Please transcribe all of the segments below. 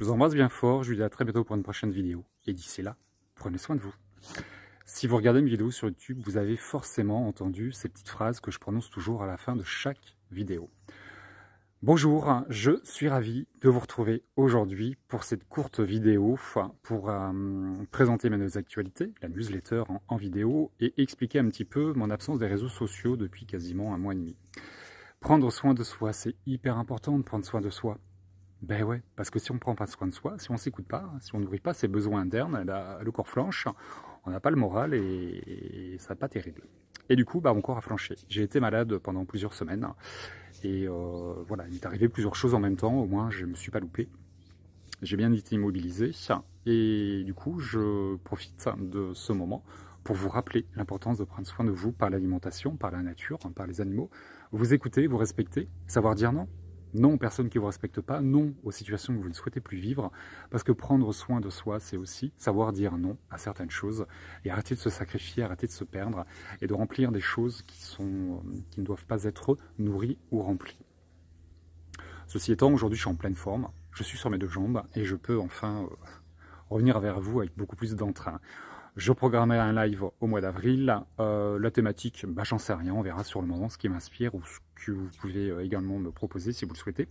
Je vous embrasse bien fort, je vous dis à très bientôt pour une prochaine vidéo. Et d'ici là, prenez soin de vous. Si vous regardez mes vidéos sur YouTube, vous avez forcément entendu ces petites phrases que je prononce toujours à la fin de chaque vidéo. Bonjour, je suis ravi de vous retrouver aujourd'hui pour cette courte vidéo pour présenter mes actualités, la newsletter en vidéo et expliquer un petit peu mon absence des réseaux sociaux depuis quasiment un mois et demi. Prendre soin de soi, c'est hyper important de prendre soin de soi. Ben ouais, parce que si on ne prend pas soin de soi, si on ne s'écoute pas, si on ne nourrit pas ses besoins internes, le corps flanche, on n'a pas le moral et ça n'est pas terrible. Et du coup, mon corps a flanché. J'ai été malade pendant plusieurs semaines et voilà, il m'est arrivé plusieurs choses en même temps, au moins je ne me suis pas loupé. J'ai bien été immobilisé et du coup, je profite de ce moment pour vous rappeler l'importance de prendre soin de vous par l'alimentation, par la nature, par les animaux. Vous écouter, vous respecter, savoir dire non. Non aux personnes qui ne vous respectent pas, non aux situations que vous ne souhaitez plus vivre, parce que prendre soin de soi, c'est aussi savoir dire non à certaines choses et arrêter de se sacrifier, arrêter de se perdre et de remplir des choses qui ne doivent pas être nourries ou remplies. Ceci étant, aujourd'hui, je suis en pleine forme, je suis sur mes deux jambes et je peux enfin revenir vers vous avec beaucoup plus d'entrain. Je programmerai un live au mois d'avril. La thématique, j'en sais rien, on verra sur le moment ce qui m'inspire ou ce que vous pouvez également me proposer si vous le souhaitez.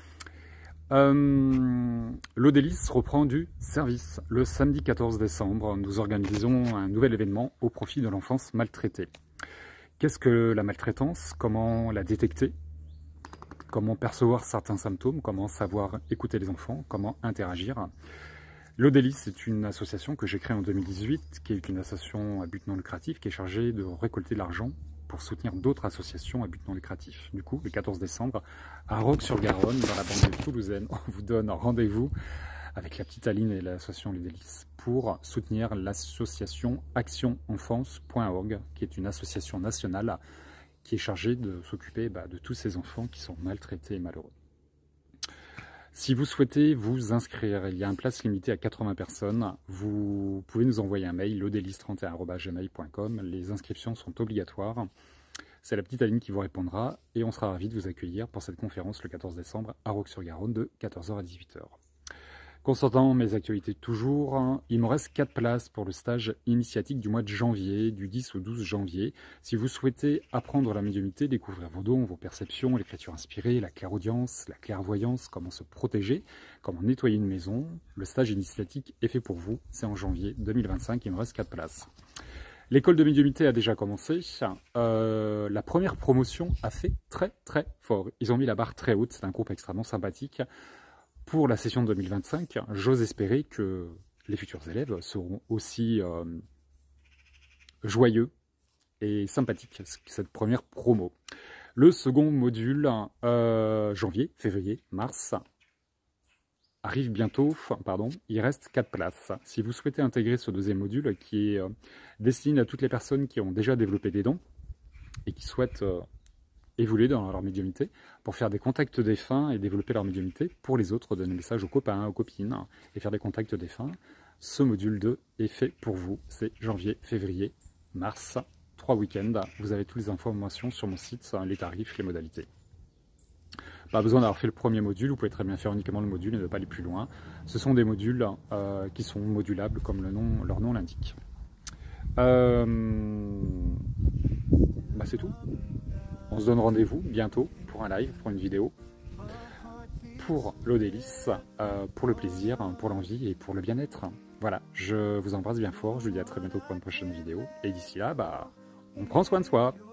L'Odélis reprend du service. Le samedi 14 décembre, nous organisons un nouvel événement au profit de l'enfance maltraitée. Qu'est-ce que la maltraitance? Comment la détecter? Comment percevoir certains symptômes? Comment savoir écouter les enfants? Comment interagir? L'Odélis, c'est une association que j'ai créée en 2018, qui est une association à but non lucratif, qui est chargée de récolter de l'argent pour soutenir d'autres associations à but non lucratif. Du coup, le 14 décembre, à Roques-sur-Garonne, dans la banlieue toulousaine, on vous donne rendez-vous avec la petite Aline et l'association L'Odélis pour soutenir l'association actionenfance.org, qui est une association nationale qui est chargée de s'occuper de tous ces enfants qui sont maltraités et malheureux. Si vous souhaitez vous inscrire, il y a une place limitée à 80 personnes. Vous pouvez nous envoyer un mail, lodelis31@gmail.com. Les inscriptions sont obligatoires. C'est la petite Aline qui vous répondra et on sera ravis de vous accueillir pour cette conférence le 14 décembre à Roques-sur-Garonne de 14h à 18h. Constatant mes actualités toujours, il me reste 4 places pour le stage initiatique du mois de janvier, du 10 au 12 janvier. Si vous souhaitez apprendre la médiumnité, découvrir vos dons, vos perceptions, l'écriture inspirée, la clairaudience, la clairvoyance, comment se protéger, comment nettoyer une maison, le stage initiatique est fait pour vous. C'est en janvier 2025, il me reste 4 places. L'école de médiumnité a déjà commencé. La première promotion a fait très fort. Ils ont mis la barre très haute, c'est un groupe extrêmement sympathique. Pour la session de 2025, j'ose espérer que les futurs élèves seront aussi joyeux et sympathiques que cette première promo. Le second module, janvier, février, mars, arrive bientôt, il reste 4 places. Si vous souhaitez intégrer ce deuxième module qui est destiné à toutes les personnes qui ont déjà développé des dons et qui souhaitent évoluer dans leur médiumnité pour faire des contacts défunts et développer leur médiumnité pour les autres, donner des messages aux copains, aux copines et faire des contacts défunts. Ce module 2 est fait pour vous. C'est janvier, février, mars, 3 week-ends. Vous avez toutes les informations sur mon site, les tarifs, les modalités. Pas besoin d'avoir fait le premier module, vous pouvez très bien faire uniquement le module et ne pas aller plus loin. Ce sont des modules qui sont modulables comme leur nom l'indique. C'est tout. On se donne rendez-vous bientôt pour un live, pour une vidéo, pour l'Odélis, pour le plaisir, pour l'envie et pour le bien-être. Voilà, je vous embrasse bien fort, je vous dis à très bientôt pour une prochaine vidéo. Et d'ici là, on prend soin de soi.